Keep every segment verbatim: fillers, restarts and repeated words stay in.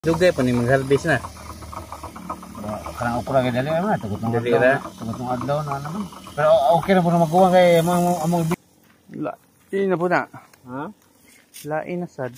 Dugay pa ni mag-harvest na. Karang okra kay dali man tugot ng Dali adlaw. ra. Tugot ng adlaw na naman. Pero okay na po na magawa kay among among Lain na po na. ha? Lain na sad.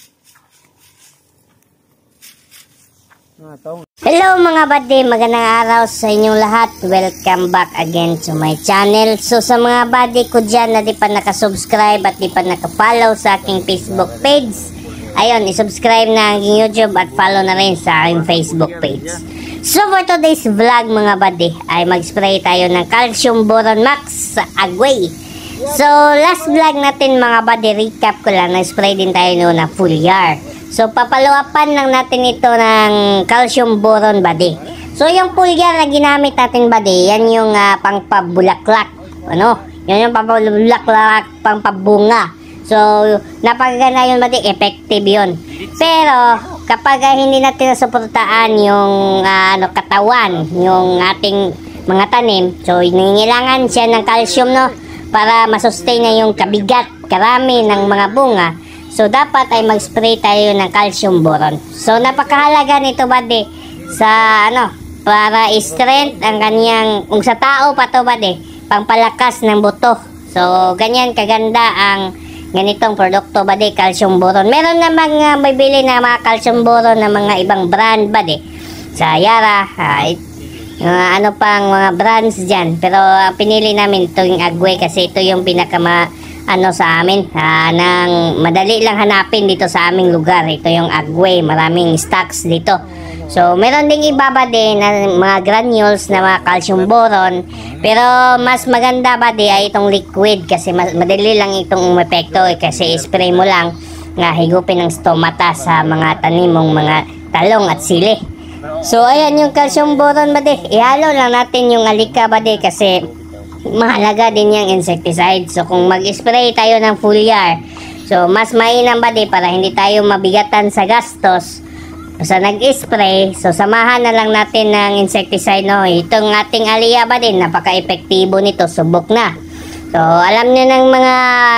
Ah, taong. Hello mga buddy, magandang araw sa inyong lahat. Welcome back again to my channel. So sa mga buddy ko dyan na di pa nakasubscribe at di pa nakafollow sa aking Facebook page, ayun, isubscribe na ang aking YouTube at follow na rin sa aking Facebook page. So for today's vlog mga buddy, ay mag-spray tayo ng Calcium Boron Max sa Agway. So last vlog natin mga buddy, recap ko lang, nag-spray din tayo noon na full yar. So papaluapan lang natin ito ng Calcium Boron buddy. So yung full yar na ginamit natin buddy, yan yung uh, pangpabulaklak. Ano? Yan yung pangpabulaklak, pangpabunga. So, napakaganda yun buddy, effective yun. Pero, kapag uh, hindi natin nasuportaan yung uh, ano, katawan, yung ating mga tanim, so, nangingailangan siya ng calcium, no? Para masustain na yung kabigat, karami ng mga bunga. So, dapat ay mag-spray tayo ng calcium boron. So, napakahalaga nito buddy, sa ano, para i-strength ang kanyang, kung sa tao pa to buddy, pangpalakas ng buto. So, ganyan kaganda ang ganitong produkto buddy, calcium boron. Meron namang uh, may bili na mga calcium boron na mga ibang brand buddy. Sa Yara, uh, uh, ano pang mga brands dyan. Pero uh, pinili namin ito yung Agway kasi ito yung pinakama ano sa amin. Uh, nang madali lang hanapin dito sa aming lugar. Ito yung Agway. Maraming stocks dito. So, meron ding iba ba din na mga granules na mga calcium boron. Pero, mas maganda ba di ay itong liquid kasi mas, madali lang itong umepekto eh, kasi spray mo lang nga higupin ng stomata sa mga tanim mong mga talong at sili. So, ayan yung calcium boron ba di. Ihalo lang natin yung alika ba di kasi mahalaga din yung insecticide. So, kung mag-spray tayo ng foliar, so, mas mainam ba di para hindi tayo mabigatan sa gastos. Sa nag-spray, so samahan na lang natin ng insecticide, no? Itong ating Aliyah ba din, napaka-epektibo nito, subok na. So, alam niyo ng mga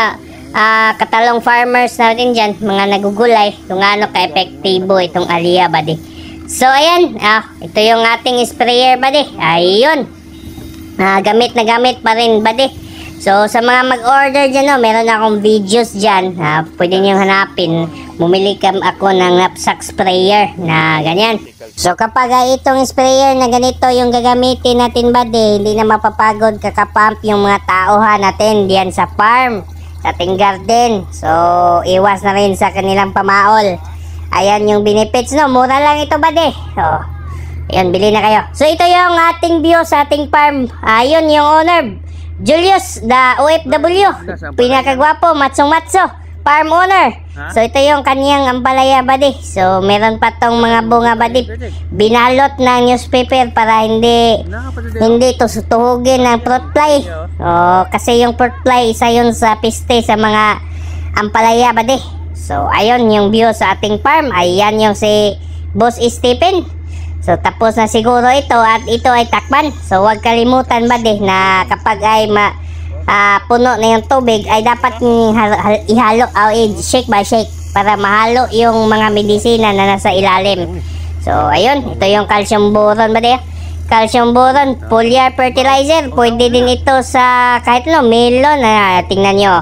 uh, katalong farmers natin dyan, mga nagugulay, kung ano ka-epektibo itong Aliyah ba din. So, ayan, ah, ito yung ating sprayer ba din. Ayun, ah, gamit na gamit pa rin ba din. So, sa mga mag-order dyan, no, meron akong videos dyan. Uh, pwede nyo hanapin. Bumili ka ako ng knapsack sprayer na ganyan. So, kapag uh, itong sprayer na ganito yung gagamitin natin ba, de, hindi na mapapagod kakapump yung mga tauhan natin diyan sa farm, sa ating garden. So, iwas na rin sa kanilang pamaol. Ayan yung benefits, no. Mura lang ito ba, de. So, ayan, bili na kayo. So, ito yung ating view sa ating farm. Ayun yung owner. Julius, the O F W, pinakagwapo, matsong-matso, farm owner. So, ito yung kaniyang ampalaya buddy. So, meron pa tong mga bunga buddy. Binalot ng newspaper para hindi hindi ito sutuhugin ng fruit fly. Oh, kasi yung fruit fly, isa yun sa piste sa mga ampalaya buddy. So, ayun yung view sa ating farm. Ayan yung si Boss Stephen. So, tapos na siguro ito at ito ay takpan. So, huwag kalimutan ba de na kapag ay ma, uh, puno na yung tubig ay dapat ihalo, uh, shake by shake para mahalo yung mga medisina na nasa ilalim. So, ayun. Ito yung calcium boron ba de? Calcium boron, foliar fertilizer. Pwede din ito sa kahit no, melon. Uh, tingnan nyo.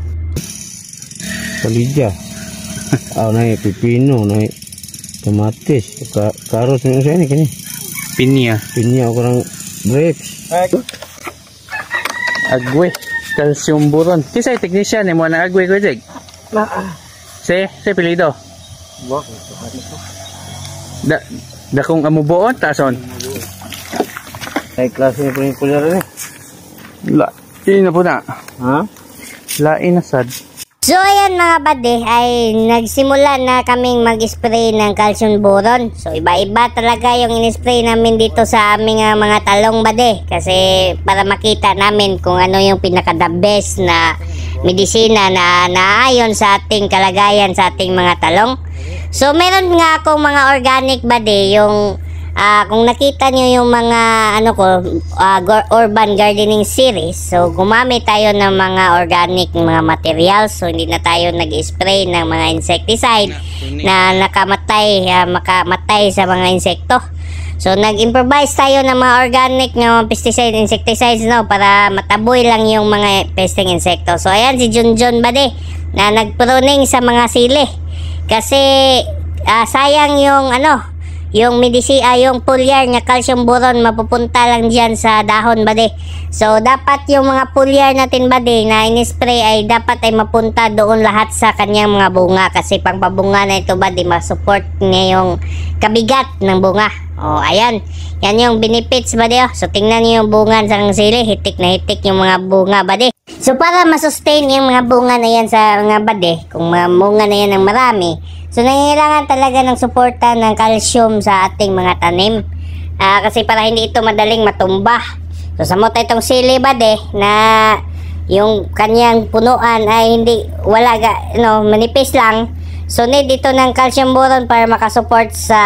Palidya. Ah, na pipino, na kamatis, ka karos ng isa ni kani. Pinya. Pinya ako ng grapes. Agway. Calcium boron. Kisa yung technician ni mo na Agway ko jeg? Ah. Si, si pilido. Wak. Da, da kung amuboon, tason. Ay klase ni pulikular ni. Lain na po na. Ha? Lain na sad. So ayan mga buddy, ay nagsimula na kaming mag-spray ng calcium boron. So iba-iba talaga yung in-spray namin dito sa aming uh, mga talong buddy. Kasi para makita namin kung ano yung pinaka-the best na medisina na naayon sa ating kalagayan sa ating mga talong. So meron nga akong mga organic buddy, yung Ah, kung nakita nyo yung mga ano ko, ah, gor- urban gardening series, so gumamit tayo ng mga organic mga materials. So hindi na tayo nag-spray ng mga insecticide na nakamatay, ah, makamatay sa mga insekto. So nag-improvise tayo ng mga organic ng pesticide, insecticides, no, para mataboy lang yung mga pesting insekto. So ayan si Junjun Bade na nagpruning sa mga sili. Kasi ah, sayang yung ano, yung medisia, yung foliar na calcium boron mapupunta lang diyan sa dahon bade. So dapat yung mga foliar natin bade na in-spray ay dapat ay mapunta doon lahat sa kanyang mga bunga, kasi pang pabunga na ito bade, ma-support niya yung kabigat ng bunga. Oh, ayan. Yan yung benefits bade. Oh. So tingnan niyo yung bunga ng sili, hitik na hitik yung mga bunga bade. So para ma-sustain yung mga bunga na yan sa mga bade, kung mga bunga na yan ng marami, so nangangailangan talaga ng suporta ng calcium sa ating mga tanim. Uh, kasi para hindi ito madaling matumba. So samot itong sili bade na yung kanyang punuan ay hindi, wala ga, no, manipis lang. So need ito ng calcium boron para makasupport sa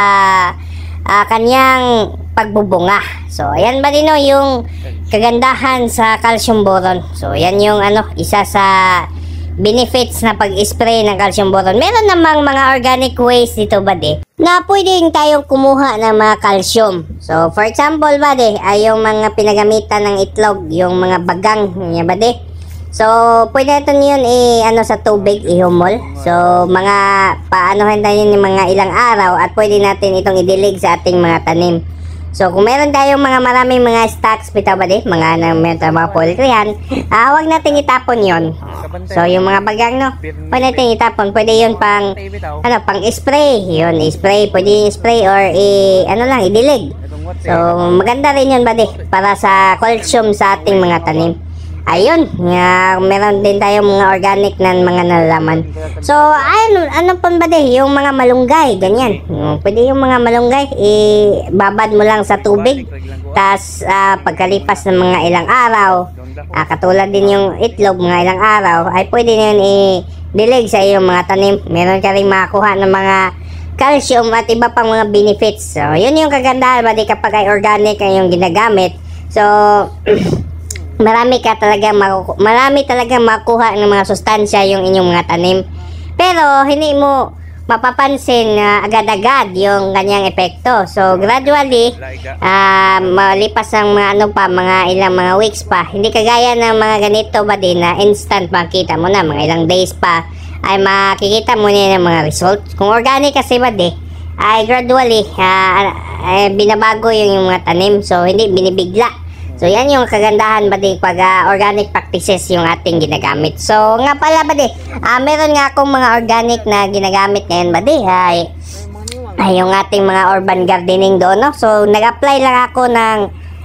uh, kanyang pagbubunga. So ayan ba din, no, yung kagandahan sa calcium boron. So yan yung ano, isa sa benefits na pag-spray ng calcium boron. Meron namang mga organic ways dito bade na pwedeng tayong kumuha ng mga calcium. So for example bade ay yung mga pinagamitan ng itlog, yung mga bagang niya bade. So pwede natin yun i ano sa tubig ihumol. So mga paanohin tayo yung mga ilang araw at pwede natin itong idilig sa ating mga tanim. So kung meron tayong mga maraming mga stocks bitaw bade, mga nang meron mga poultryhan, ah, huwag natin itapon yon. So yung mga bagang, no, pwede natin itapon. Pwede yun pang ano, pang spray. Yun, spray, pwede spray or i ano lang, idilig. So maganda rin yun bade para sa calcium sa ating mga tanim. Ayun, nga, meron din tayong mga organic na mga nalalaman. So, ayun, ano pa ba de? Yung mga malunggay, ganyan. Pwede yung mga malunggay, ibabad mo lang sa tubig. Tapos, uh, pagkalipas ng mga ilang araw, uh, katulad din yung itlog, mga ilang araw, ay pwede na yun i-dilig sa iyong mga tanim. Meron ka rin makakuha ng mga calcium at iba pang mga benefits. So, yun yung kagandahan ba de kapag ay organic ang yung ginagamit. So, marami ka talaga maku marami talaga makuha ng mga sustansya yung inyong mga tanim. Pero hindi mo mapapansin uh, agad-agad yung kanyang epekto. So gradually uh, malipas ng mga ano pa, mga ilang mga weeks pa, hindi kagaya ng mga ganito ba din na instant makita mo na, mga ilang days pa ay makikita mo na ng mga result. Kung organic kasi ba di, ay gradually uh, ay binabago yung, yung mga tanim. So hindi binibigla. So yan yung kagandahan ba di pag uh, organic practices yung ating ginagamit. So nga pala ba di, uh, meron nga akong mga organic na ginagamit ngayon ba di, ay, ay yung ating mga urban gardening doon, no? So nag-apply lang ako ng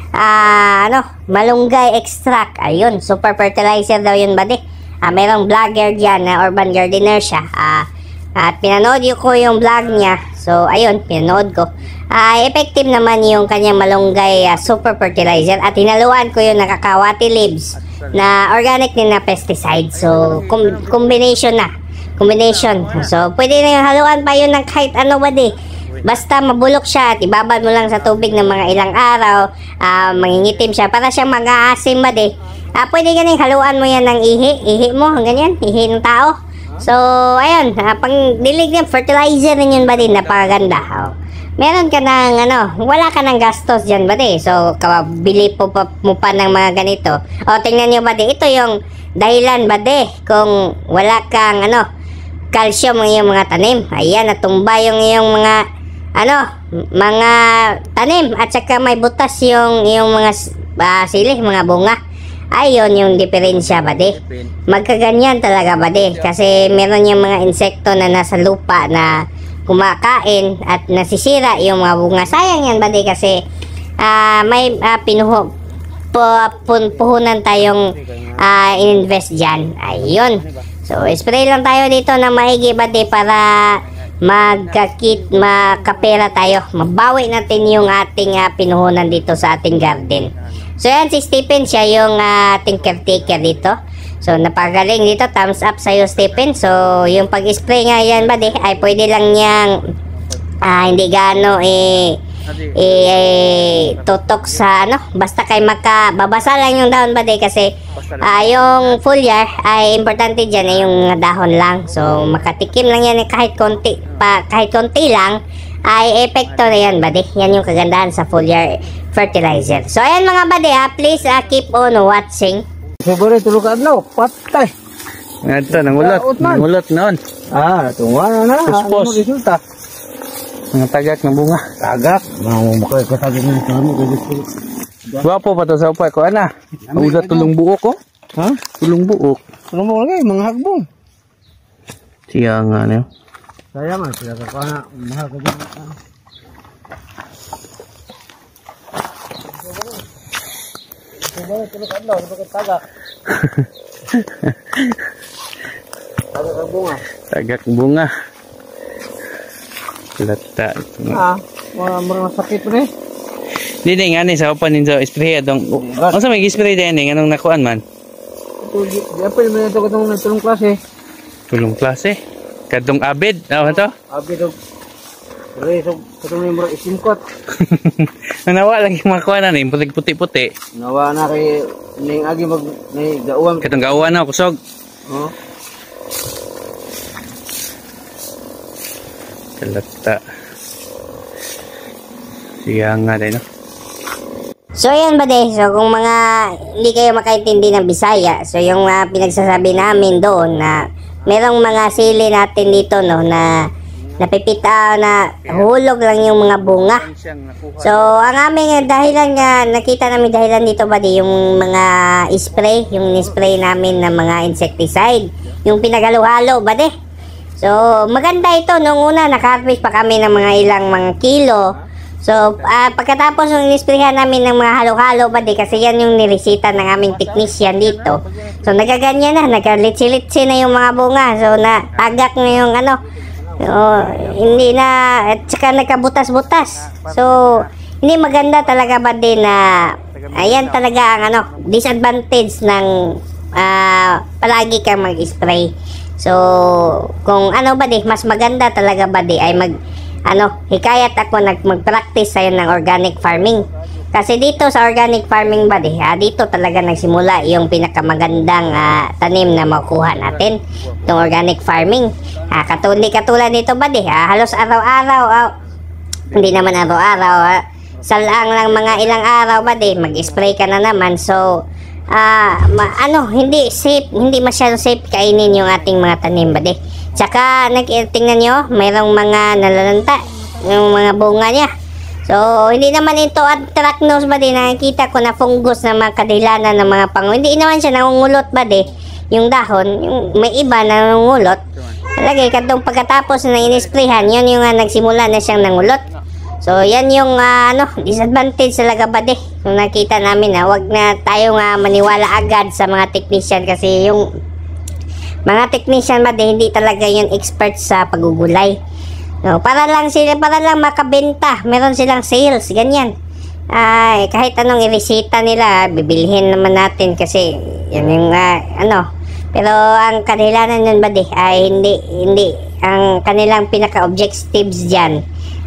uh, ano, malunggay extract. Ayun, super fertilizer daw yun ba di. Uh, merong vlogger dyan na urban gardener siya. Uh, at pinanood ko yung vlog niya. So ayun, pinanood ko. Uh, effective naman yung kanyang malunggay uh, super fertilizer, at hinaluan ko yung nakakawati leaves na organic din na pesticide. So com combination na combination. So pwede na yung haluan pa yun ng kahit ano ba di, basta mabulok siya at ibabad mo lang sa tubig ng mga ilang araw, uh, mangingitim siya para siyang mag-aasim ba di. Uh, pwede ganing haluan mo yan ng ihi, ihi mo, ganyan, ihi ng tao. So ayun, uh, pang dilig ng fertilizer rin yun ba din, napakaganda. Oh. Meron ka ng ano, wala ka ng gastos dyan ba di? So, kabili po pa, mo pa ng mga ganito. O, tingnan nyo ba di? Ito yung dahilan ba di? Kung wala kang ano, calcium ng iyong mga tanim. Ayan, natumba yung iyong mga ano, mga tanim. At saka may butas yung iyong mga uh, sili, mga bunga. Ayun yung diferensya ba di? Magkaganyan talaga ba di? Kasi meron yung mga insekto na nasa lupa na kumakain at nasisira yung mga bunga. Sayang yan ba di, kasi uh, may uh, pinuho pu pu puhunan tayong uh, in-invest dyan. Ayun. So spray lang tayo dito na maigi ba di, para magkakit, makapera tayo. Mabawi natin yung ating uh, pinuhunan dito sa ating garden. So yan si Stephen, siya yung uh, ating caretaker dito. So napagaling dito, thumbs up sa'yo Stephen. So yung pag-spray nga yan ba di, ay pwede lang niyang uh, hindi gaano eh i-tutok sa ano, basta kay makababasa lang yung dahon bade kasi uh, yung foliar ay importante dyan ay yung dahon lang. So makatikim lang yan kahit konti pa, kahit konti lang ay epekto na yan bade. Yan yung kagandahan sa foliar fertilizer. So ayan mga bade ha, please uh, keep on watching. Favorite tulog ka adlaw, patay. Ito, nangulot. Nangulot noon. Ah, tunga na na. Puspos. Ano resulta? Mga tagak ng bunga. Tagak. Mau makay ka tagak ng kami. Gwapo pa to sa upay ko, ana. Usa tulong buok ko. Ha? Tulong buok. Ano mo lagi, mga hagbong. Siya nga ano. Saya man, sila ka pa na. Mahal ka dyan. Tulog ka adlaw, tulog ka tagak. Tagak ng bunga. Tagak bunga. Lata. Ah, wala mo rin sakit rin. Di din nga ni sa upan ninyo spray atong. Ano sa may spray din ni anong nakuan man? Ito, di apa yung mga ito katong nagtulong klase. Tulong klase. Kadtong abid, ano to? Abi dog. Re so katong may murag isimkot. Nawa lagi makuha ni puti-puti. Nawa na kay ning agi mag may gauwang. Katong gawa na kusog. Oh. Kalata. Siya nga din, no? So ayan bade, so kung mga hindi kayo makaintindi ng Bisaya, so yung uh, pinagsasabi namin doon na merong mga sili natin dito no na napipita na hulog lang yung mga bunga. So ang aming dahilan nga nakita namin dahilan dito bade yung mga spray, yung spray namin ng mga insecticide, yung pinagalo-halo bade. So maganda ito nung una naka-harvest pa kami ng mga ilang mga kilo. So, uh, pagkatapos ng inisprehan namin ng mga halo-halo bade kasi yan yung niresita ng aming technician dito. So, nagaganyan na, nagalitsi-litsi na yung mga bunga. So, natagak na yung ano, oh, hindi na, at saka nagkabutas-butas. So, hindi maganda talaga bade na, ayan talaga ang ano, disadvantage ng uh, palagi kang mag-spray. So, kung ano bade, mas maganda talaga bade ay mag ano, hikayat ako nag mag-practice sa ng organic farming. Kasi dito sa organic farming bade, ah, dito talaga nagsimula yung pinakamagandang ah, tanim na makuha natin, itong organic farming. Ah, katulad katulad nito bade, ah, halos araw-araw, ah, hindi naman araw-araw, ah, salang lang mga ilang araw bade, mag-spray ka na naman. So, ah, ma ano, hindi safe, hindi masyado safe kainin yung ating mga tanim bade. Tsaka, tingnan nyo, mayroong mga nalalanta, yung mga bunga niya. So, hindi naman ito anthracnose ba din, nakikita ko na fungus na mga kadilanan ng mga pango. Hindi naman siya nangungulot ba din, yung dahon, yung may iba na nangungulot. Lagi, katong pagkatapos na inisprayhan, yun yung uh, nagsimula na siyang nangulot. So, yan yung uh, ano, disadvantage talaga ba din. Kung nakita namin na, wag na tayo nga uh, maniwala agad sa mga technician kasi yung mga technician ba hindi talaga yung expert sa pagugulay. No, para lang sila, para lang makabenta, meron silang sales, ganyan. Ay, kahit anong iresita nila, bibilhin naman natin kasi yan yung uh, ano. Pero ang kanilanan nun ba ay hindi, hindi, ang kanilang pinaka-objectives diyan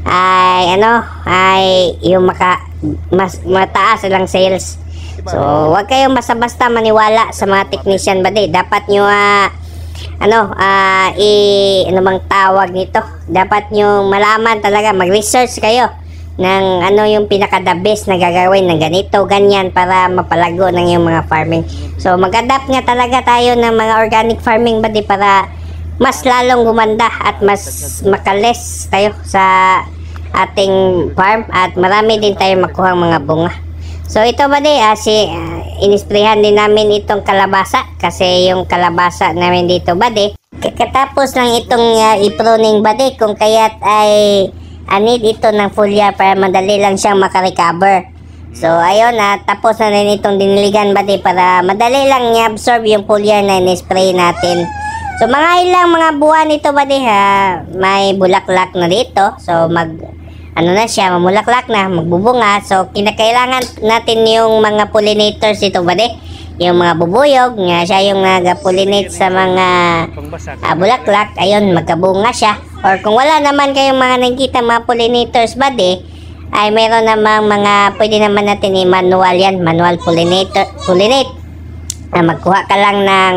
ay ano, ay yung maka, mas, mataas silang sales. So, wag kayong basta-basta maniwala sa mga technician ba dapat nyo uh, ano, ah, uh, i, ano bang tawag nito? Dapat nyo malaman talaga, mag-research kayo ng ano yung pinaka-the best na gagawin ng ganito, ganyan para mapalago ng yung mga farming. So, mag-adapt nga talaga tayo ng mga organic farming ba di para mas lalong gumanda at mas makales tayo sa ating farm at marami din tayo makuhang mga bunga. So ito ba di, uh, si, uh, inisprehan din namin itong kalabasa kasi yung kalabasa namin dito ba di, kakatapos lang itong uh, i-pruning ba di, kung kaya't ay anid ito ng foliar para madali lang siyang makarecover. So ayun, uh, tapos na rin itong diniligan ba di para madali lang i-absorb yung foliar na inispray natin. So mga ilang mga buwan ito ba di, ha, may bulaklak na dito. So mag ano na siya, mamulaklak na, magbubunga. So, kinakailangan natin yung mga pollinators dito ba de? Yung mga bubuyog, nga siya yung nag-pollinate sa mga uh, bulaklak. Ayun, magkabunga siya. Or kung wala naman kayong mga nakikita mga pollinators ba de, ay meron namang mga, pwede naman natin i-manual yan, manual pollinator, pollinate. Ah, magkuha ka lang ng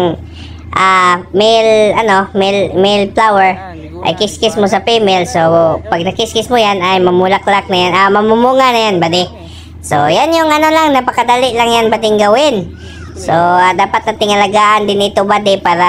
ah, male, ano, male, male flower, ay kiss-kiss mo sa female. So, pag nakiss-kiss mo yan, ay mamulaklak na yan, ah, mamumunga na yan, buddy. So, yan yung ano lang, napakadali lang yan, buddy, gawin. So, ah, dapat nating alagaan din ito, buddy, para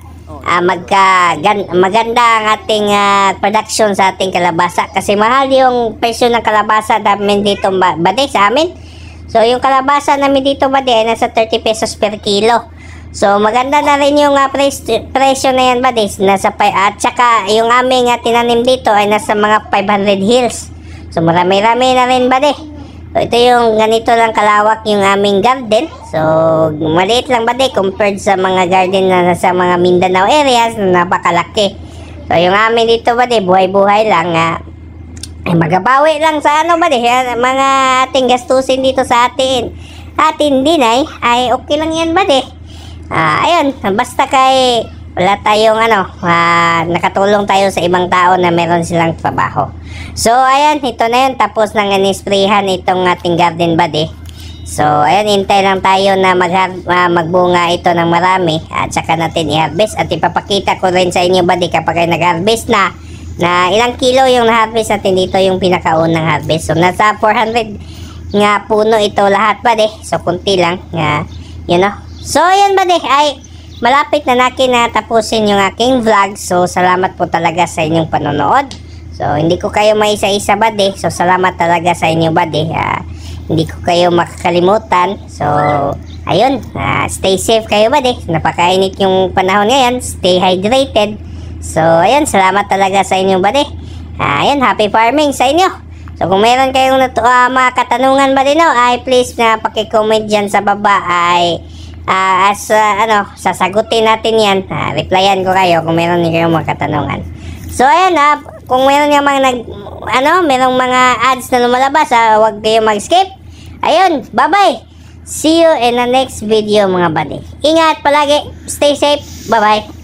uh, magka, gan, maganda ang ating uh, production sa ating kalabasa. Kasi mahal yung presyo ng kalabasa namin dito, buddy, sa amin. So, yung kalabasa namin dito, buddy, ay nasa thirty pesos per kilo. So, maganda na rin yung uh, presyo, presyo na yan, buddy. Nasa, at saka, yung aming uh, tinanim dito ay nasa mga five hundred hills. So, marami-rami na rin, buddy. So, ito yung ganito lang kalawak yung aming garden. So, maliit lang, buddy, compared sa mga garden na nasa mga Mindanao areas na napakalaki. So, yung amin dito, buddy, buhay-buhay lang. Uh, ay, magabawi lang sa ano, buddy, mga ating gastusin dito sa atin. Atin din ay, ay okay lang yan, buddy. Uh, ayun, basta kay wala tayong ano, uh, nakatulong tayo sa ibang tao na meron silang trabaho. So, ayan, ito na yun. Tapos nang inisprehan itong ating garden, buddy. So, ayan, hintay lang tayo na mag uh, magbunga ito ng marami. At saka natin i-harvest. At ipapakita ko rin sa inyo, buddy, kapag ay nag-harvest na, na ilang kilo yung na-harvest natin dito, yung pinakaunang harvest. So, nasa four hundred nga puno ito lahat, buddy. So, kunti lang. Uh, you know. So, ayan, buddy, ay malapit na natin na tapusin yung aking vlog. So, salamat po talaga sa inyong panonood. So, hindi ko kayo maisa-isa, buddy. So, salamat talaga sa inyo, buddy. Uh, hindi ko kayo makakalimutan. So, ayun. Uh, stay safe kayo, buddy. Napakainit yung panahon ngayon. Stay hydrated. So, ayun. Salamat talaga sa inyo, buddy. Uh, ayun. Happy farming sa inyo. So, kung meron kayong uh, mga katanungan, buddy, no, ay please na pakicomment dyan sa baba. Ay Uh, as uh, ano, sasagutin natin yan. Uh, replyan ko kayo kung meron niyo kayong mga katanungan. So, ayan ha, uh, kung meron yung mga nag, ano, merong mga ads na lumalabas, uh, huwag kayong mag-skip. Ayun, bye-bye. See you in the next video, mga buddy. Ingat palagi. Stay safe. Bye-bye.